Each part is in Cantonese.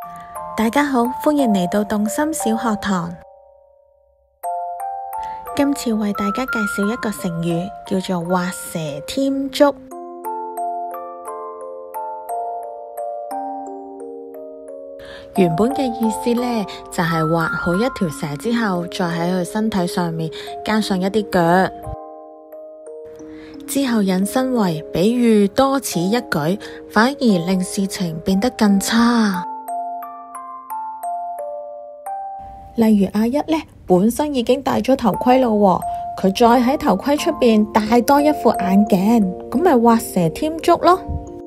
大家好，歡迎嚟到動心小學堂。今次為大家介紹一個成語，叫做畫蛇添足。原本嘅意思呢，就係畫好一條蛇之後，再喺佢身體上面加上一啲腳，之後引申為比喻多此一舉，反而令事情變得更差。例如阿一呢，本身已經戴咗頭盔咯，佢再喺頭盔出邊戴多一副眼鏡，咁咪畫蛇添足咯。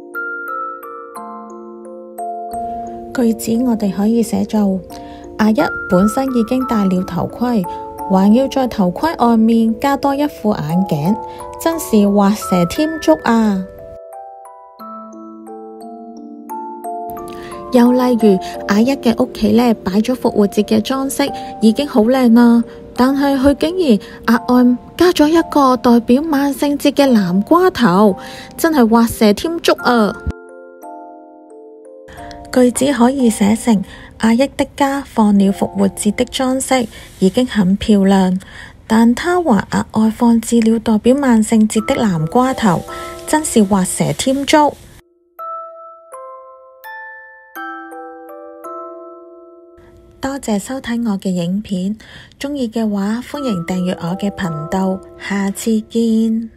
句子我哋可以寫做：阿一本身已經戴了頭盔，還要在頭盔外面加多一副眼鏡，真是畫蛇添足啊！又例如阿一嘅屋企呢，擺咗復活節嘅裝飾，已經好靚啦，但係佢竟然額外加咗一個代表萬聖節嘅南瓜頭，真係畫蛇添足啊！句子可以寫成：阿一的家放了復活節的裝飾，已經很漂亮，但他還額外放置了代表萬聖節的南瓜頭，真是畫蛇添足。多謝收睇我嘅影片，鍾意嘅話歡迎訂閱我嘅頻道，下次見。